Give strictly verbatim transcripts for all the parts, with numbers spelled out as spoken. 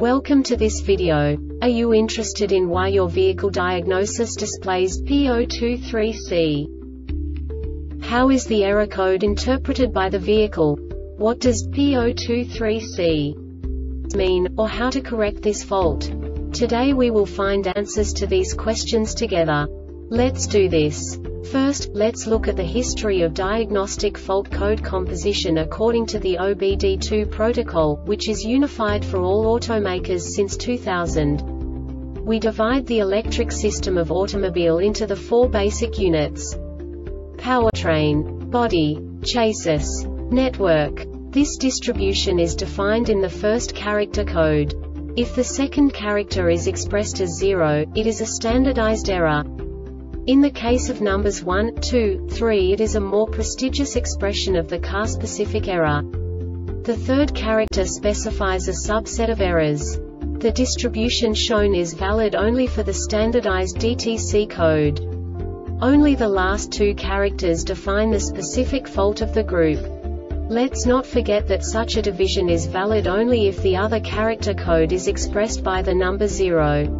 Welcome to this video. Are you interested in why your vehicle diagnosis displays P zero two three C? How is the error code interpreted by the vehicle? What does P zero two three C mean, or how to correct this fault? Today we will find answers to these questions together. Let's do this. First, let's look at the history of diagnostic fault code composition according to the O B D two protocol, which is unified for all automakers since two thousand. We divide the electric system of automobile into the four basic units: powertrain, body, chassis, network. This distribution is defined in the first character code. If the second character is expressed as zero, it is a standardized error. In the case of numbers one, two, three, it is a more prestigious expression of the car-specific error. The third character specifies a subset of errors. The distribution shown is valid only for the standardized D T C code. Only the last two characters define the specific fault of the group. Let's not forget that such a division is valid only if the other character code is expressed by the number zero.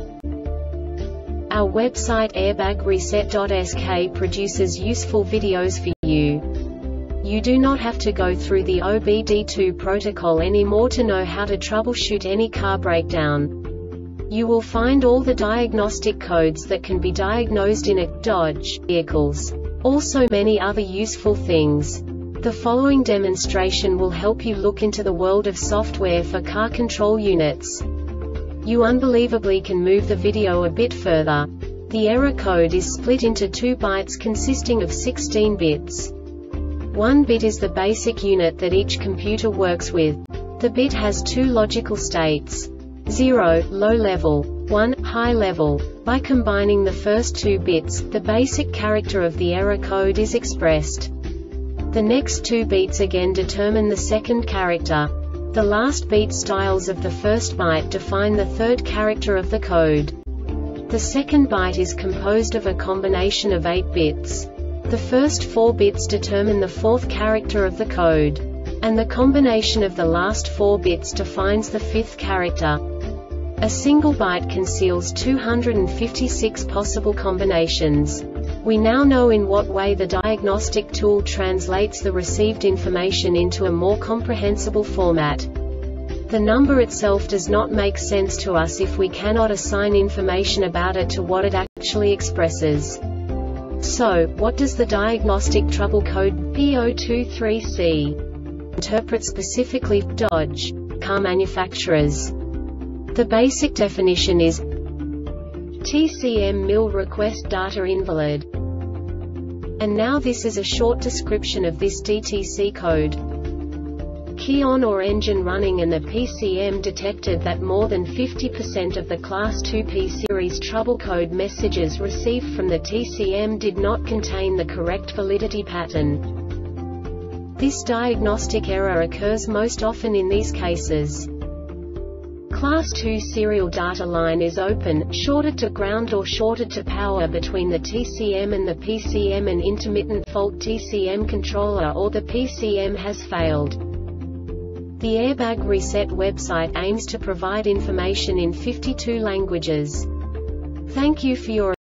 Our website airbag reset dot S K produces useful videos for you. You do not have to go through the O B D two protocol anymore to know how to troubleshoot any car breakdown. You will find all the diagnostic codes that can be diagnosed in a Dodge vehicles. Also many other useful things. The following demonstration will help you look into the world of software for car control units. You unbelievably can move the video a bit further. The error code is split into two bytes consisting of sixteen bits. One bit is the basic unit that each computer works with. The bit has two logical states: zero, low level, one, high level. By combining the first two bits, the basic character of the error code is expressed. The next two bits again determine the second character. The last beat styles of the first byte define the third character of the code. The second byte is composed of a combination of eight bits. The first four bits determine the fourth character of the code. And the combination of the last four bits defines the fifth character. A single byte conceals two hundred fifty-six possible combinations. We now know in what way the diagnostic tool translates the received information into a more comprehensible format. The number itself does not make sense to us if we cannot assign information about it to what it actually expresses. So, what does the diagnostic trouble code P zero two three C interpret specifically for Dodge car manufacturers? The basic definition is T C M M I L request data invalid. And now this is a short description of this D T C code. Key on or engine running, and the P C M detected that more than fifty percent of the Class two P series trouble code messages received from the T C M did not contain the correct validity pattern. This diagnostic error occurs most often in these cases: Class two serial data line is open, shorted to ground or shorted to power between the T C M and the P C M, an intermittent fault T C M controller, or the P C M has failed. The Airbag Reset website aims to provide information in fifty-two languages. Thank you for your